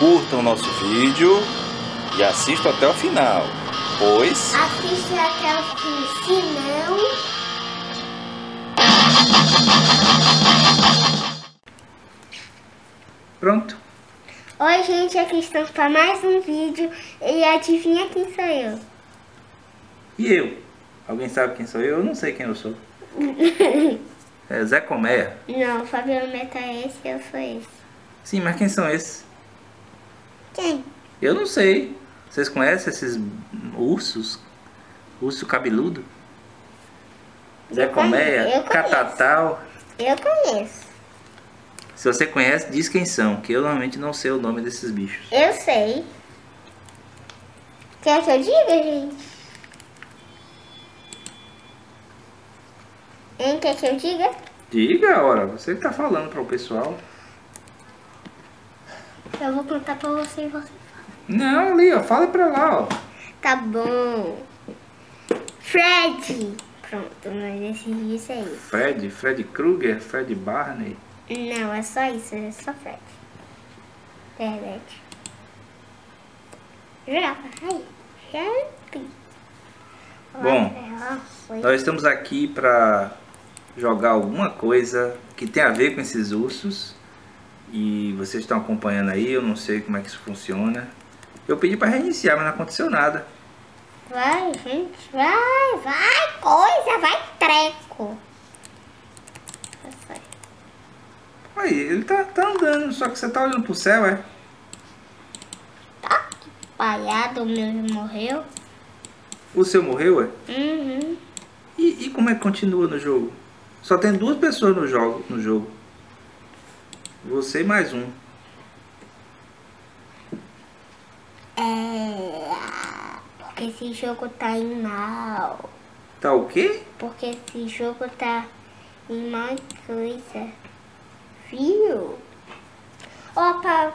curtam o nosso vídeo e assistam até o final, pois... Assiste até o fim, senão... Pronto. Oi gente, aqui estamos para mais um vídeo e adivinha quem sou eu? E eu? Alguém sabe quem sou eu? Eu não sei quem eu sou. É Zé Colmeia. Não, o Fabiano Meta é esse, eu sou esse. Sim, mas quem são esses? Quem? Eu não sei. Vocês conhecem esses ursos? Urso cabeludo? Zé Colmeia, Catatal. Eu conheço. Se você conhece, diz quem são, que eu normalmente não sei o nome desses bichos. Eu sei. Quer que eu diga, gente? Hein, quer que eu diga? Diga, ora, você que tá falando para o pessoal. Eu vou contar pra você e você fala. Não, ali, ó, fala pra lá, ó. Tá bom. Fred. Pronto, mas esse isso aí. Fred Krueger, Fred Barney. Não, é só isso, é só Fred. Verdade. Joga, aí. Sempre. Bom, nós estamos aqui para jogar alguma coisa que tem a ver com esses ursos. E vocês estão acompanhando aí, eu não sei como é que isso funciona. Eu pedi para reiniciar, mas não aconteceu nada. Vai, gente, vai coisa, vai treco. Aí, ele tá andando, só que você tá olhando pro céu, é? Tá espalhado, o meu morreu. O seu morreu, é? Uhum. E como é que continua no jogo? Só tem 2 pessoas no jogo. Você e mais um. Porque esse jogo tá em mal. Tá o quê? Porque esse jogo tá em mal coisa. Viu? Opa,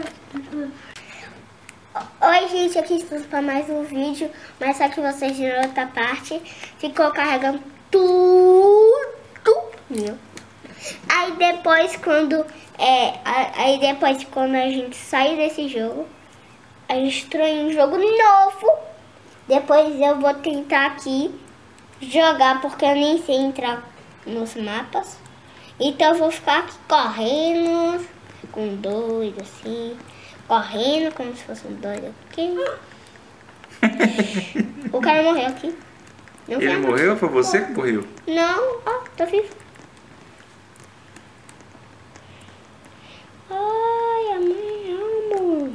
Oi gente, aqui estamos para mais um vídeo. Mas só que vocês viram outra parte. Ficou carregando tudo meu. Aí depois quando a gente sair desse jogo, a gente entrou em um jogo novo. Depois eu vou tentar aqui jogar, porque eu nem sei entrar nos mapas. Então eu vou ficar aqui correndo com doido assim, correndo como se fosse um doido aqui. O cara morreu aqui. Não Ele morreu? Foi você que morreu? Não, ó, tô vivo. Ai, a mãe amo.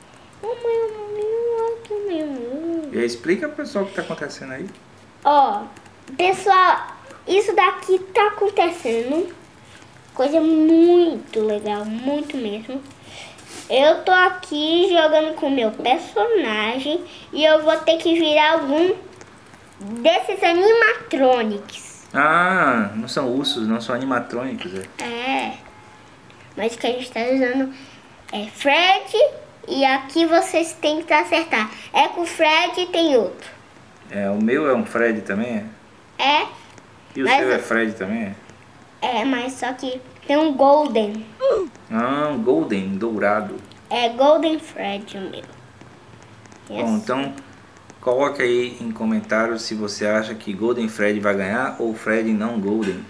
E aí, explica pro pessoal o que tá acontecendo aí. Ó, pessoal, isso daqui tá acontecendo. Coisa muito legal, muito mesmo. Eu tô aqui jogando com o meu personagem e eu vou ter que virar algum desses animatronics. Ah, não são ursos, não são animatrônicos, é? É, mas o que a gente tá usando é Fred e aqui vocês têm que acertar. É com o Fred e tem outro. É, o meu é um Fred também, é? É. E o seu é Fred também, é? É, mas só que tem um Golden. Ah, um Golden, dourado. É Golden Fred o meu. Bom, então coloque aí em comentários se você acha que Golden Fred vai ganhar ou Fred não Golden.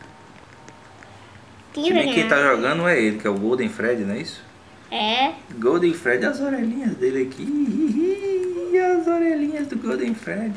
Quem tá jogando é ele, que é o Golden Fred, não é isso? É. Golden Fred, as orelhinhas dele aqui. As orelhinhas do Golden Fred.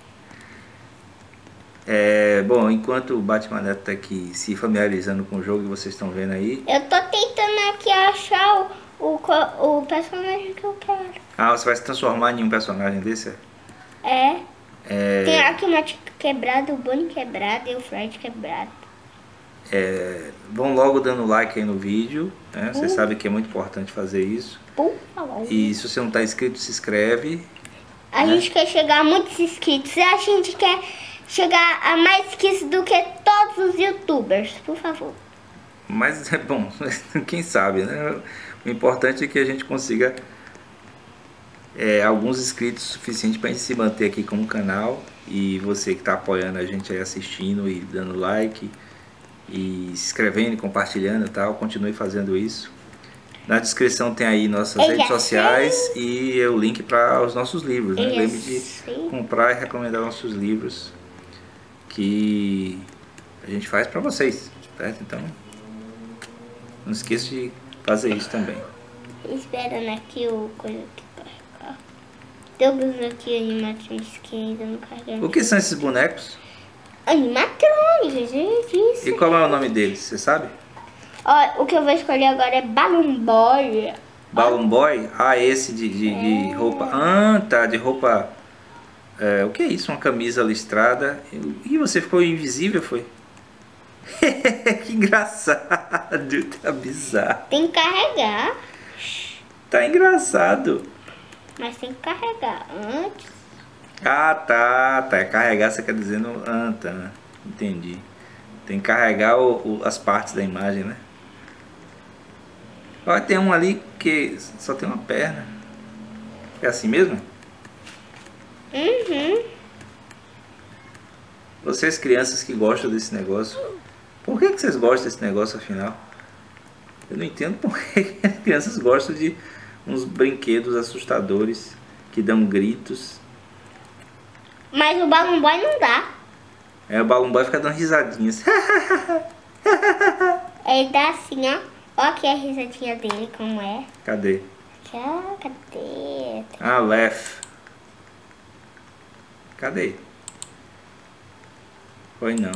Bom, enquanto o Batman Neto tá aqui se familiarizando com o jogo que vocês estão vendo aí. Eu tô tentando aqui achar o personagem que eu quero. Ah, você vai se transformar em um personagem desse? É. Tem aqui uma Chica quebrada, o Bonnie quebrado e o Fred quebrado. Vão logo dando like aí no vídeo, né? Vocês sabem que é muito importante fazer isso. Por favor. E se você não tá inscrito, se inscreve. A gente quer chegar a muitos inscritos. A gente quer chegar a mais inscritos do que todos os youtubers, por favor. Mas é bom, quem sabe, né? O importante é que a gente consiga alguns inscritos suficientes para a gente se manter aqui como canal. E você que está apoiando a gente aí, assistindo e dando like e se inscrevendo e compartilhando e tal, continue fazendo isso. Na descrição tem aí nossas Eu redes já sociais e o link para os nossos livros, né? Eu já Lembre de sei. comprar e recomendar nossos livros que a gente faz para vocês, certo? Então, não esqueça de fazer isso também. Esperando aqui o coisa que carregar. Todos aqui animatrônicos que ainda não carregaram. O que são esses bonecos? Animatrônicos, gente, isso. E qual é o nome deles, você sabe? Ó, o que eu vou escolher agora é Balloon Boy. Balloon Boy? Ah, esse de roupa. Ah, tá, de roupa. O que é isso? Uma camisa listrada. E você ficou invisível, foi? Que engraçado, tá bizarro. Tem que carregar, Tá engraçado. mas tem que carregar antes. Ah, tá. Carregar, você quer dizer no... Ah, tá. Entendi. Tem que carregar as partes da imagem, né? Olha, tem um ali que só tem uma perna. É assim mesmo? Uhum. Vocês crianças que gostam desse negócio, por que vocês gostam desse negócio afinal? Eu não entendo por que as crianças gostam de uns brinquedos assustadores que dão gritos. Mas o Balloon Boy não dá. O Balloon Boy fica dando risadinhas. Ele dá assim, ó. Ó aqui a risadinha dele, como é. Cadê? Já, cadê? Ah, laugh. Cadê? Foi não.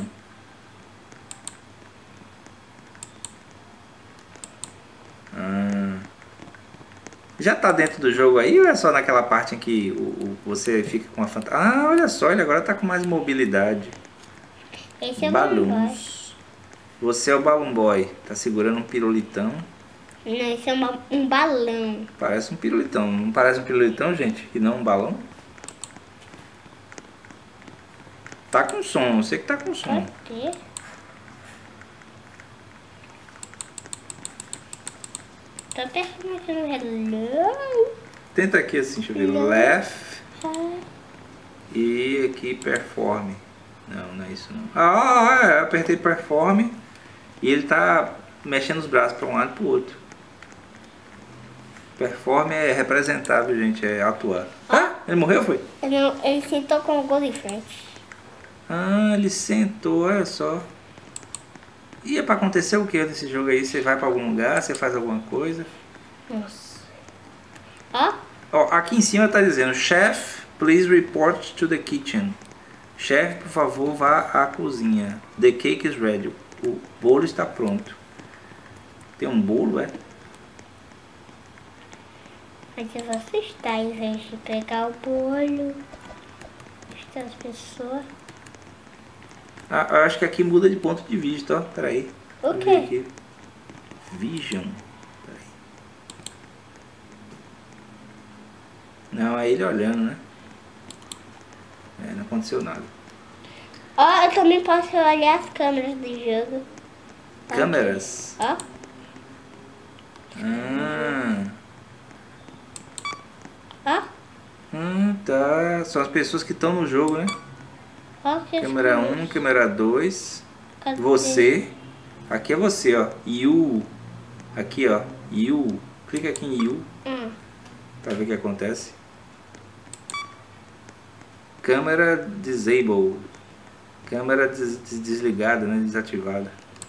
Já tá dentro do jogo aí ou é só naquela parte em que você fica com a fantasia? Ah, olha só, ele agora tá com mais mobilidade. Esse é o Balloon Boy. Balões. Você é o Balloon Boy. Tá segurando um pirulitão. Não, esse é um balão. Parece um pirulitão. Não parece um pirulitão, gente? E não um balão? Tá com som. Eu sei que tá com som. Cadê? Tô perguntando aqui no hello. Tenta aqui assim, deixa eu ver. Laugh. E aqui perform. Não é isso não. Apertei perform. E ele tá mexendo os braços para um lado e pro outro. Perform é representável, gente. É atuar. Ah, ele morreu, foi? Ele sentou com o gol de frente. Ah, ele sentou, olha só. E é pra acontecer o que nesse jogo aí? Você vai pra algum lugar, você faz alguma coisa? Nossa. Ó. Ó, aqui em cima tá dizendo: Chef, please report to the kitchen. Chefe, por favor, vá à cozinha. The cake is ready. O bolo está pronto. Tem um bolo, é? Mas eu vou assustar em vez de pegar o bolo. Assustar as pessoas. Ah, eu acho que aqui muda de ponto de vista, ó. Peraí. O Deixa eu ver quê? aqui. Vision. Peraí. Não, é ele olhando, né? Não aconteceu nada. Ó, eu também posso olhar as câmeras do jogo. Câmeras. Ó. Ó. Tá. São as pessoas que estão no jogo, né? Ó que Câmera 1, câmera 2. Cadê? Você. Aqui é você, ó. You. Aqui, ó. You. Clica aqui em You pra ver o que acontece. Câmera disable. Câmera desligada, né? Desativada.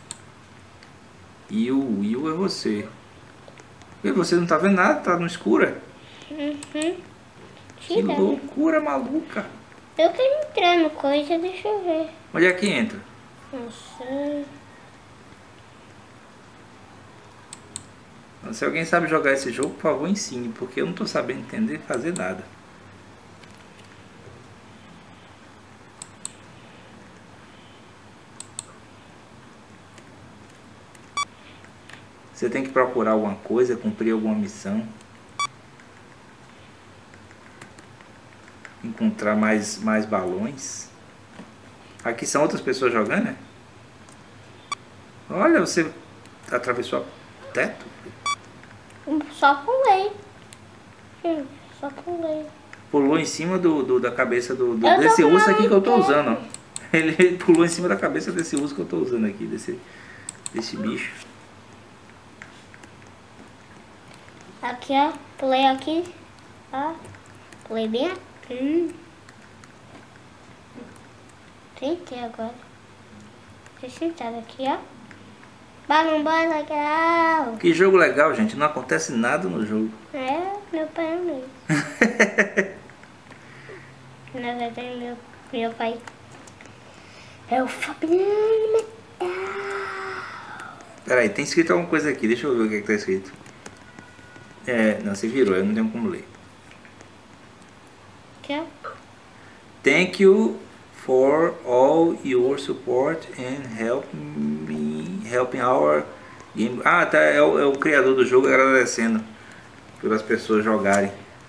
You é você. E você não tá vendo nada? Tá no escuro? Que Tira. loucura maluca. Eu quero entrar no coisa, deixa eu ver. Onde é que entra? Nossa. Se alguém sabe jogar esse jogo, por favor, ensine, porque eu não tô sabendo entender fazer nada. Você tem que procurar alguma coisa, cumprir alguma missão. Encontrar mais balões. Aqui são outras pessoas jogando, né? Olha, você atravessou o teto. Só pulei. Só pulei. Pulou em cima da cabeça tô desse urso aqui que eu tô pulando. usando, ó. Ele pulou em cima da cabeça desse urso que eu tô usando aqui, desse bicho. Aqui, ó. Pulei aqui. Ó. Pulei bem aqui. Tentei agora. Fiquei sentado aqui, ó. Balloon Boy legal. Que jogo legal, gente. Não acontece nada no jogo. É, meu pai é mesmo. Na verdade, meu pai é o Fabiano Metal. Peraí, tem escrito alguma coisa aqui. Deixa eu ver o que, é que tá escrito. Não, você virou. Eu não tenho como ler. Aqui, ó. Thank you for all your support and helping our game. Ah, tá. É o criador do jogo agradecendo pelas pessoas jogarem.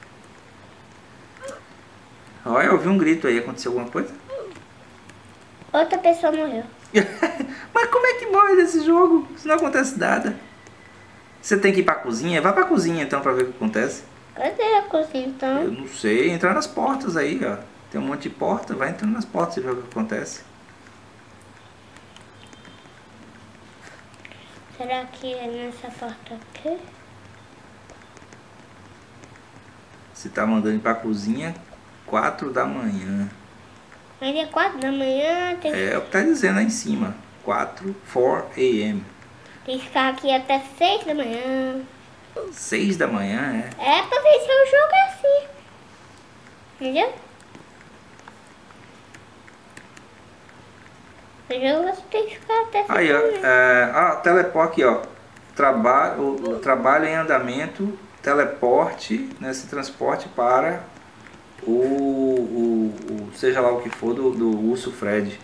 Olha, eu ouvi um grito aí. Aconteceu alguma coisa? Outra pessoa morreu. Mas como é que morre desse jogo? Se não acontece nada. Você tem que ir pra cozinha? Vai pra cozinha então pra ver o que acontece. Cadê a cozinha então? Eu não sei. Entrar nas portas aí, ó. Tem um monte de porta. Vai entrando nas portas e ver o que acontece. Será que é nessa porta aqui? Você tá mandando ir pra cozinha 4 da manhã. Ainda é 4 da manhã, tem É o que tá dizendo aí em cima. 4 a.m. que ficar aqui até 6 da manhã. 6 da manhã, é? É pra vencer o jogo é assim. Entendeu? O jogo você tem que ficar até 6 Aí, da ó. manhã. Teleporte aqui, ó. O trabalho em andamento, teleporte, né? Se transporte para seja lá o que for do urso Fred.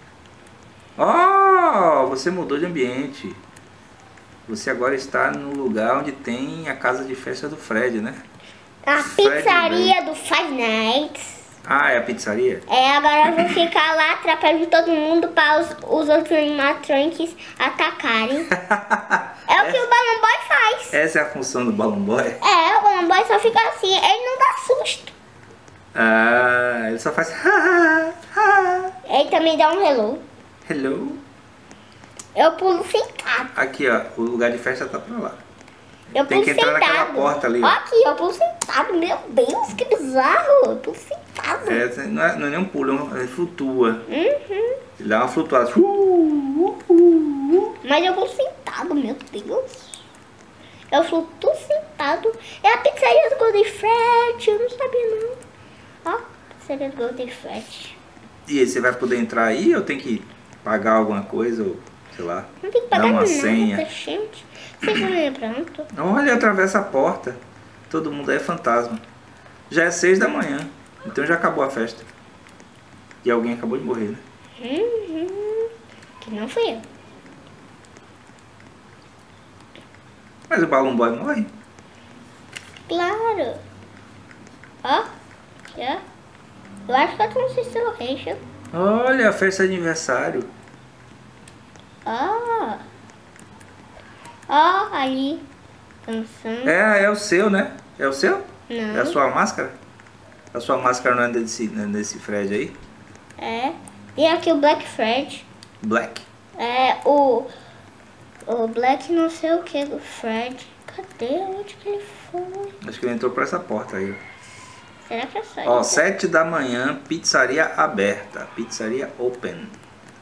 Oh, você mudou de ambiente. Você agora está no lugar onde tem a casa de festa do Fred, né? A Fred pizzaria do Five Nights. Ah, é a pizzaria? É, agora eu vou ficar lá atrapalhando todo mundo para os outros animatronics atacarem. É o que o Balloon Boy faz. Essa é a função do Balloon Boy? É, o Balloon Boy só fica assim, ele não dá susto. Ah, ele só faz Ele também dá um hello. hello. Eu pulo sentado. Aqui, ó, o lugar de festa tá pra lá. Eu Tem pulo que entrar sentado. naquela porta ali, ó. Ó aqui, eu pulo sentado. Meu Deus, que bizarro. Eu pulo sentado. Não é nem um pulo, ele flutua. Uhum. Ele dá uma flutuada. Mas eu pulo sentado, meu Deus. Eu flutuo sentado. É a pizzaria do Golden Fred. Eu não sabia, não. Ó, pizzaria do Golden Fred. E aí, você vai poder entrar aí ou tem que pagar alguma coisa? Ou, sei lá, Não tem que dar pagar uma nada, senha? gente. Vocês não é pronto. Olha, atravessa a porta. Todo mundo aí é fantasma. Já é 6 da manhã. Então já acabou a festa. E alguém acabou de morrer, né? Que não fui eu. Mas o Balloon Boy morre. Claro. Ó. Aqui, ó. Eu acho que eu tô no System Location. Olha, a festa de aniversário. Ó. Ó, ali. Dançando. É o seu, né? É o seu? Não. É a sua máscara? A sua máscara não é desse Fred aí? É. E aqui o Black Fred. Black? É o Black não sei o que do Fred. Cadê? Onde que ele foi? Acho que ele entrou por essa porta aí. Será que é só Ó, isso? 7 da manhã, pizzaria aberta. Pizzaria open.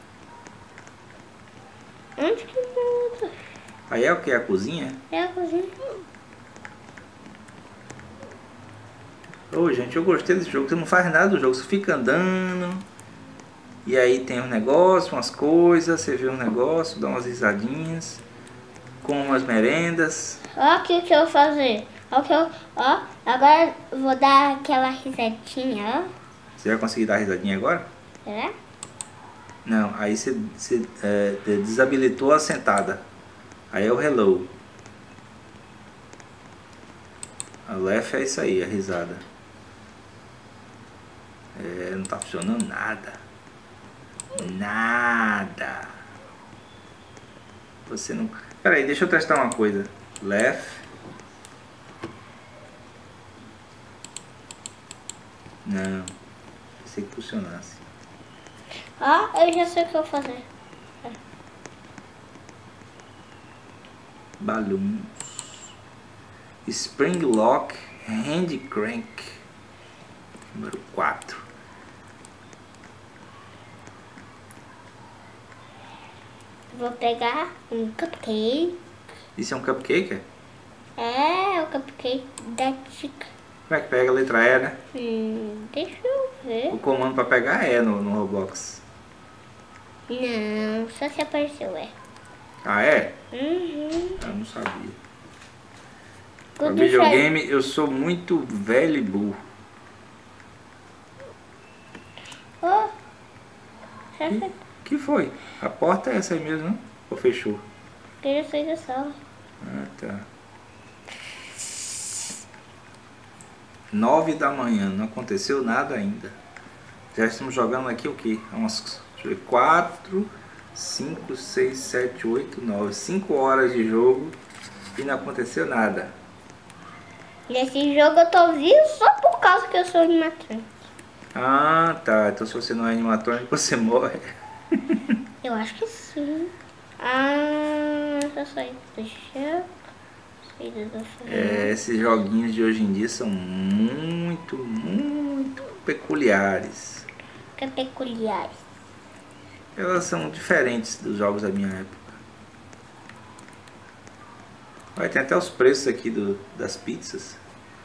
Onde que muda? Aí é o que? A cozinha? É a cozinha. Ô, gente, eu gostei desse jogo. Você não faz nada do jogo, você fica andando. E aí tem uns negócios, umas coisas. Você vê um negócio, dá umas risadinhas. Com umas merendas. Ó aqui o que eu vou fazer. Ó, agora eu vou dar aquela risadinha, ó. Você vai conseguir dar risadinha agora? Será? Não, aí você desabilitou a sentada. Aí é o hello. A left é isso aí, a risada. Não tá funcionando nada. Nada. Você não... Pera aí, deixa eu testar uma coisa. Left. Não. Pensei que funcionasse. Ó, eu já sei o que eu vou fazer. Balloons. Spring Lock Hand Crank. Número 4. Vou pegar um cupcake. Isso é um cupcake? É, o cupcake da Tica. Como é que pega a letra E, né? Deixa eu ver. O comando para pegar é no Roblox. Não, só se apareceu, é. Ah, é? Uhum. Eu não sabia. Pra Quando videogame eu sou muito velho e burro. Oh, já foi. Que foi? A porta é essa aí mesmo, não? Ou fechou? Eu já saí da sala. Ah, tá. 9 da manhã, não aconteceu nada ainda. Já estamos jogando aqui o quê? Umas 4, 5, 6, 7, 8, 9. 5 horas de jogo e não aconteceu nada. Nesse jogo eu tô vivo só por causa que eu sou animatrônico. Ah, tá. Então se você não é animatrônico, você morre. Eu acho que sim. Ah, só saí do chão. Saída do chão. Esses joguinhos de hoje em dia são muito peculiares. Que peculiares. Elas são diferentes dos jogos da minha época. Vai, tem até os preços aqui das pizzas.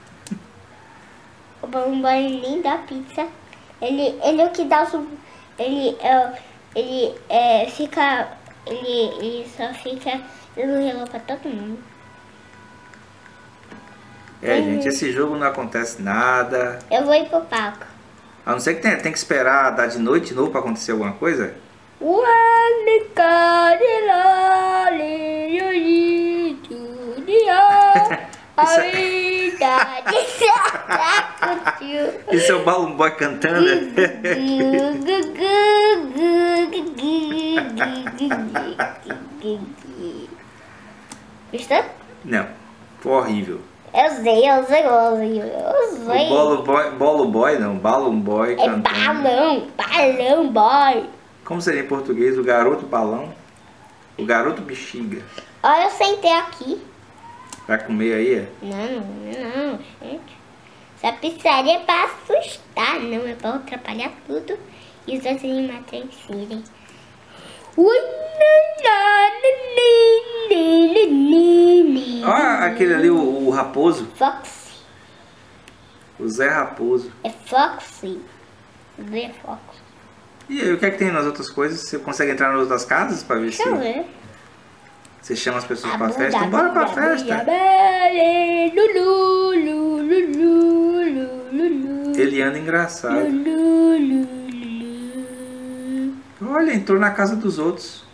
O bombom da pizza. Ele é o que dá os... Ele só fica dando relógio pra todo mundo. Gente, esse jogo não acontece nada. Eu vou ir pro palco. A não ser que tem que esperar dar de noite de novo pra acontecer alguma coisa. Isso é o Balloon Boy cantando. Gostou? Não, foi horrível. Eu sei. O Balloon Boy É cantando. balão boy. Como seria em português? O garoto balão? O garoto bexiga. Olha, eu sentei aqui. Vai comer aí, é? Não, gente. Essa pizzaria é pra assustar, não. É pra atrapalhar tudo. E os outros animatrônicos irem. Olha aquele ali, o Raposo. Foxy. O Zé Raposo. É Foxy. Zé Foxy. E aí, o que é que tem nas outras coisas? Você consegue entrar nas outras casas pra ver Deixa eu ver. Você chama as pessoas pra festa? Então bora pra festa. Ele anda engraçado. Olha, entrou na casa dos outros.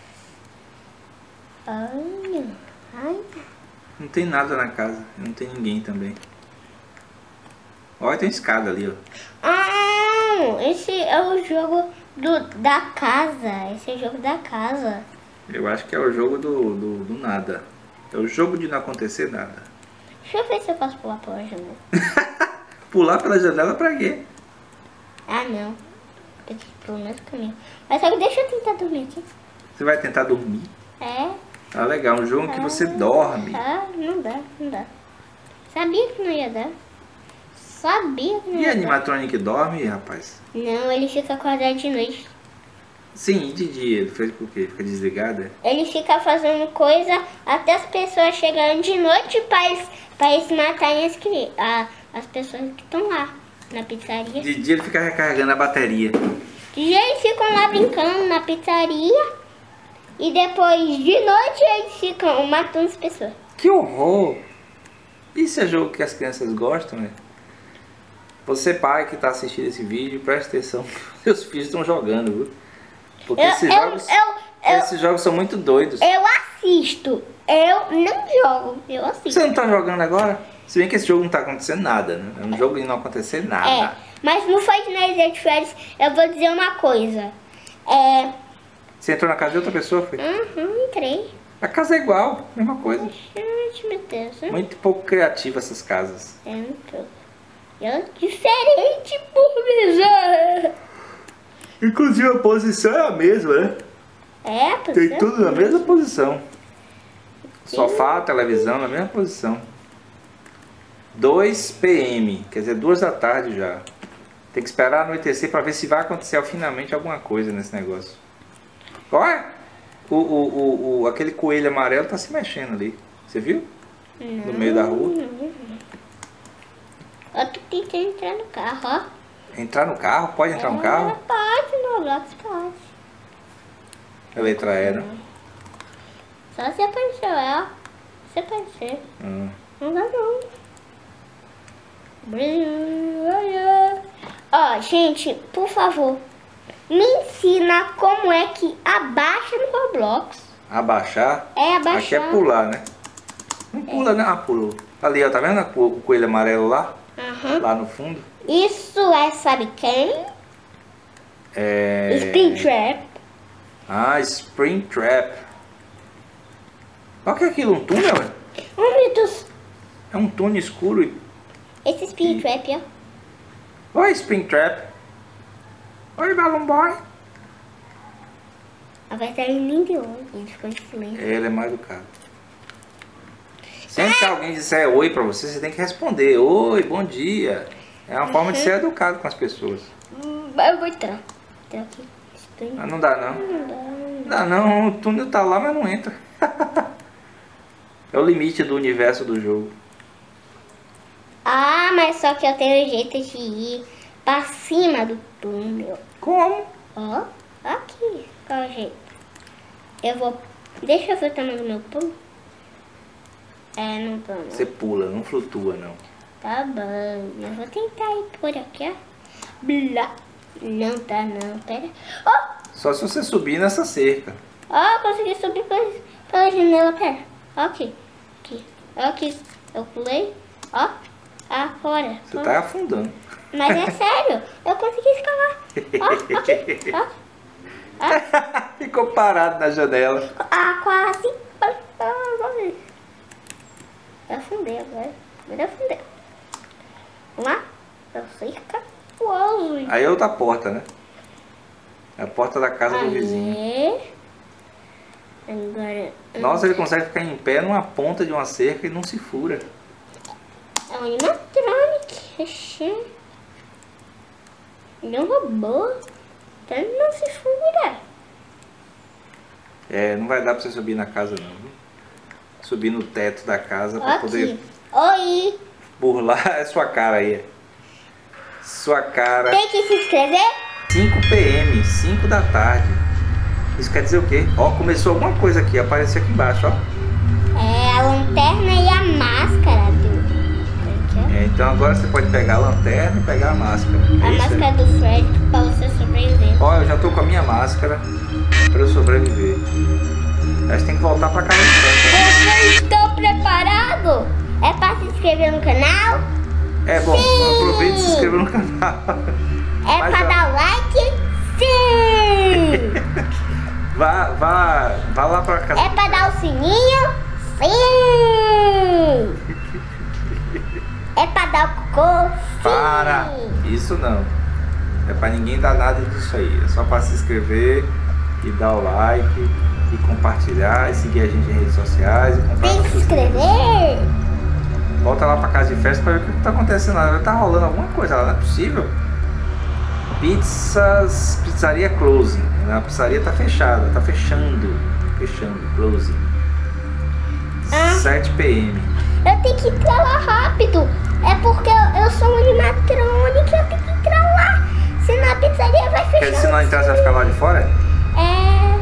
Olha. Não tem nada na casa. Não tem ninguém também. Olha, tem escada ali, ó. Ah, esse é o jogo da casa. Esse é o jogo da casa. Eu acho que é o jogo do nada. É o jogo de não acontecer nada. Deixa eu ver se eu posso pular pela janela. Pular pela janela pra quê? Ah, não. Eu tenho que ir pelo mesmo caminho. Mas só que deixa eu tentar dormir aqui. Você vai tentar dormir? É. Ah, legal. Um jogo que você dorme. Ah, não dá. Sabia que não ia dar. Sabia que não E ia dar. animatronic dorme, rapaz? Não, ele fica acordado de noite. Sim, e de dia? Ele fez por quê? Fica desligado? Ele fica fazendo coisa até as pessoas chegarem de noite pra eles matarem as pessoas que estão lá na pizzaria. De dia ele fica recarregando a bateria. De dia eles ficam lá brincando na pizzaria e depois de noite eles ficam matando as pessoas. Que horror! Isso é jogo que as crianças gostam, né? Você, pai que está assistindo esse vídeo, presta atenção que seus filhos estão jogando, viu? Porque esses jogos são muito doidos. Eu assisto, eu não jogo, eu assisto. Você não tá jogando agora? Se bem que esse jogo não tá acontecendo nada, né? É um jogo de não acontecer nada. É, mas no Five Nights at Freddy's eu vou dizer uma coisa. Você entrou na casa de outra pessoa, foi? Entrei. A casa é igual, mesma coisa. Gente, meu Deus. Muito pouco criativa essas casas. É um pouco. É diferente por bizarro. Inclusive a posição é a mesma, né? É, Tem tudo na mesma posição. Sofá, televisão, na mesma posição. 2 PM, quer dizer, 2 da tarde já. Tem que esperar anoitecer para ver se vai acontecer finalmente alguma coisa nesse negócio. Olha, aquele coelho amarelo tá se mexendo ali. Você viu? No meio da rua. Eu tô tentando entrar no carro, ó. Entrar no carro? Pode entrar no carro? Pode, no Roblox pode. A letra E, né? Só se apareceu, ó. Se aparecer. Não dá não. Ó, gente, por favor, me ensina como é que abaixa no Roblox. Abaixar? É, abaixar. Aqui é pular, né? Não pula, né? Ah, pulou. Ali, ó, tá vendo o coelho amarelo lá? Lá no fundo. Isso é, sabe quem? Springtrap. Ah, Springtrap. Olha que é aquilo, um túnel, velho? Oh, meu Deus. É um túnel escuro e... Esse Springtrap, ó. Oi, Springtrap. Oi, Balloon Boy. Agora tá ele de olho. Ele ficou em silêncio. Ele é mal educado. Sempre que alguém disser oi pra você, você tem que responder. Oi, bom dia. É uma forma de ser educado com as pessoas. Eu vou entrar. Entra aqui. Ah, não dá não. Não dá não. O túnel tá lá, mas não entra. É o limite do universo do jogo. Ah, mas só que eu tenho jeito de ir pra cima do túnel. Como? Ó, aqui. Qual é o jeito? Eu vou... Deixa eu ver o tamanho do meu pulo. É, não tô não. Você pula, não flutua não. Tá bom. Eu vou tentar ir por aqui, ó. Blá. Não tá não, pera. Ó, Só se você subir nessa cerca. ó, consegui subir pela janela, pera. Ó aqui. Aqui. Ó aqui. Eu pulei. Ó. Agora. Você tá afundando. Mas é sério. Eu consegui escalar. Ó, aqui. Ó. Ficou parado na janela. Ah, quase. Eu afundei agora. Agora eu afundei. Vamos lá? Eu sei ficar voando. Aí é outra porta, né? É a porta da casa do vizinho. Agora... Nossa, ele consegue ficar em pé numa ponta de uma cerca e não se fura. É um animatronic. Ele é um robô. Então ele não se fura. É, não vai dar pra você subir na casa não, viu? Subir no teto da casa pra Aqui. poder Oi. burlar a sua cara aí. Sua cara. Tem que se inscrever? 5 PM, 5 da tarde. Isso quer dizer o quê? Ó, começou alguma coisa aqui, apareceu aqui embaixo, ó. É a lanterna e a máscara do... É, então agora você pode pegar a lanterna e pegar a máscara. A máscara do Fred pra você sobreviver. Ó, eu já tô com a minha máscara pra eu sobreviver. Mas tem que voltar pra casa de casa. Vocês estão preparados? É pra se inscrever no canal? É bom, Sim. aproveita e se inscreva no canal. É Mas, pra ó, dar like? Sim! vá lá pra casa. É pra dar o sininho? Sim! É pra dar o cocô? Sim! Para! Isso não. É pra ninguém dar nada disso aí. É só pra se inscrever e dar o like e compartilhar e seguir a gente em redes sociais e comprar Tem que se nossos inscrever? livros. Volta lá pra casa de festa pra ver o que tá acontecendo lá. Tá rolando alguma coisa lá, não é possível. Pizzaria closing. A pizzaria tá fechada, tá fechando, closing. 7 PM. Eu tenho que entrar lá rápido. É porque eu sou um animatrônico, eu tenho que entrar lá. Senão a pizzaria vai fechar. Quer dizer, se não entrar, você vai ficar lá de fora? É.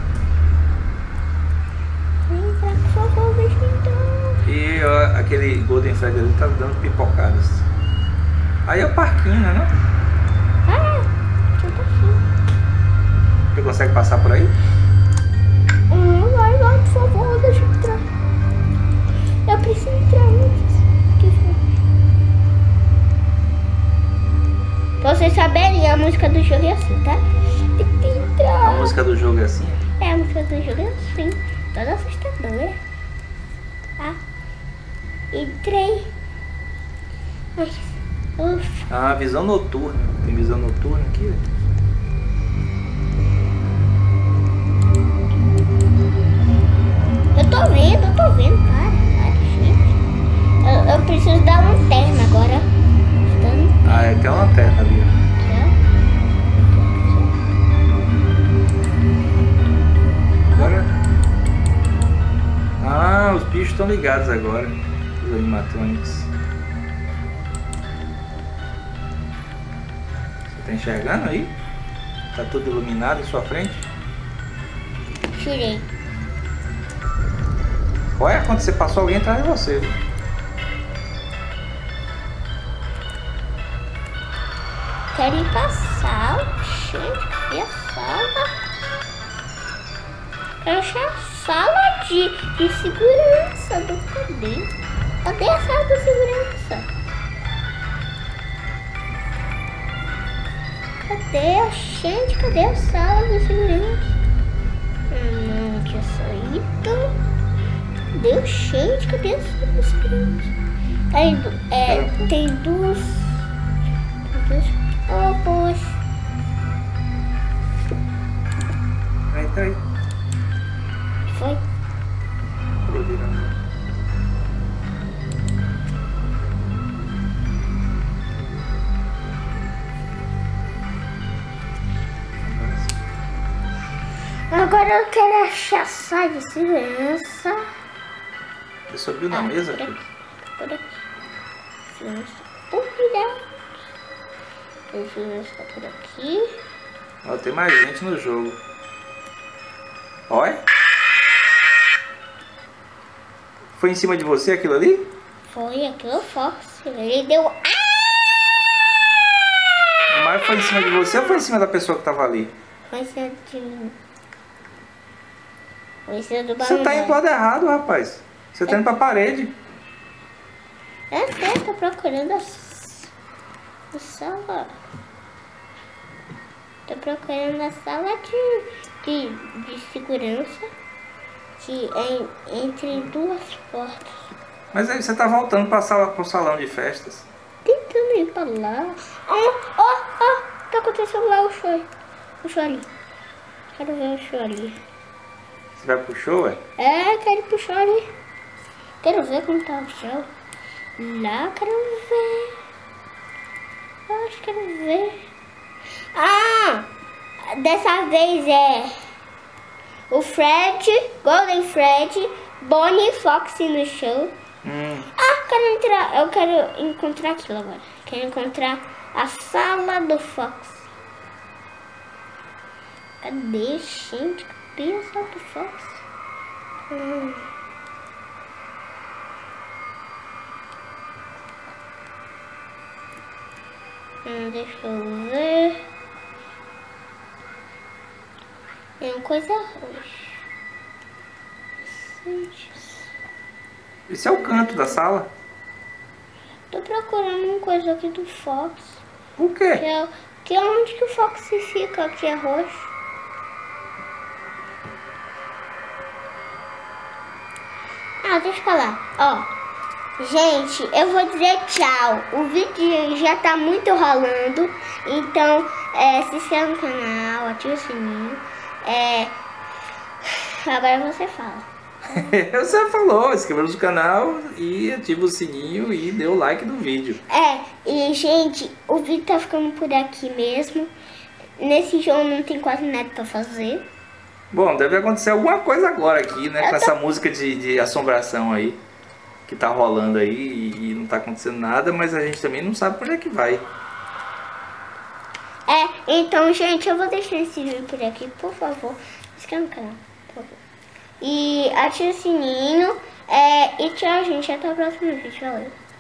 Entra, por favor, deixa eu entrar. E ó, aquele Golden Fred ali tá dando pipocadas. Aí é o parquinho, né? Ah, deixa eu aqui. Você consegue passar por aí? Vai, por favor, deixa eu entrar. Eu preciso entrar antes. Pra vocês saberem, a música do jogo é assim, tá? Tem que entrar. A música do jogo é assim? É, a música do jogo é assim. Toda assustadora. Tá? Entrei. Ai, ufa. Ah, visão noturna. Tem visão noturna aqui, né? Eu tô vendo, para, gente. eu preciso da lanterna agora. Ah, é, tem uma lanterna ali. Agora... Ah, os bichos estão ligados agora. Os animatrônicos. Você tá enxergando aí? Tá tudo iluminado em sua frente? Tirei. Olha, quando você passou, alguém atrás de você. Viu? Quero ir pra sala. Gente, cadê a sala? Quero achar a sala de segurança. Cadê? Cadê a sala de segurança? Cadê? Gente, cadê a sala de segurança? Não tinha saído. Cadê? Gente, cadê a sala de segurança? Aí, tem duas. Oh, poxa. Aí. Foi. Vou virar. Agora eu quero achar a sala de segurança. Você subiu na mesa? Por aqui. Por aqui. Segurança por aqui. Segurança por aqui. Ó, tem mais gente no jogo. Olha. Foi em cima de você aquilo ali? Foi aquilo forte. Ele deu. Mas foi em cima de você ou foi em cima da pessoa que tava ali? Foi em cima de mim. Foi em cima do Você tá indo pro lado errado, rapaz. Você tá indo pra parede. Eu sei, tô procurando a sala. Tô procurando a sala de segurança entre duas portas. Mas aí você tá voltando pra sala, pro salão de festas. Tentando ir pra lá. Tá acontecendo lá o show. O show ali. Quero ver o show ali. Você vai pro show, ué? É, quero ir pro show ali. Quero ver como tá o show. Lá, quero ver. Eu acho que quero ver. Ah! Dessa vez é o Fred, Golden Fred, Bonnie e Foxy no show. Quero entrar. Eu quero encontrar aquilo agora. Quero encontrar a sala do Fox. Cadê, gente? Cadê a sala do Fox? Deixa eu ver. É uma coisa roxa. Esse é o canto da sala. Tô procurando uma coisa aqui do Fox. O quê? Que é onde que o Fox fica, que é roxo. Deixa eu falar. Ó, gente, eu vou dizer tchau. O vídeo já tá muito rolando. Então, se inscreva no canal, ativa o sininho. Agora você fala. Você falou, inscreva no canal e ativa o sininho e dê o like no vídeo. E gente, o vídeo tá ficando por aqui mesmo. Nesse jogo não tem quase nada pra fazer. Bom, deve acontecer alguma coisa agora aqui, né? Com essa música de assombração aí, que tá rolando aí e não tá acontecendo nada, mas a gente também não sabe por onde é que vai. Então, gente, eu vou deixar esse vídeo por aqui, por favor. Se inscreva no canal, por favor. E ative o sininho. E tchau, gente. Até o próximo vídeo. Valeu.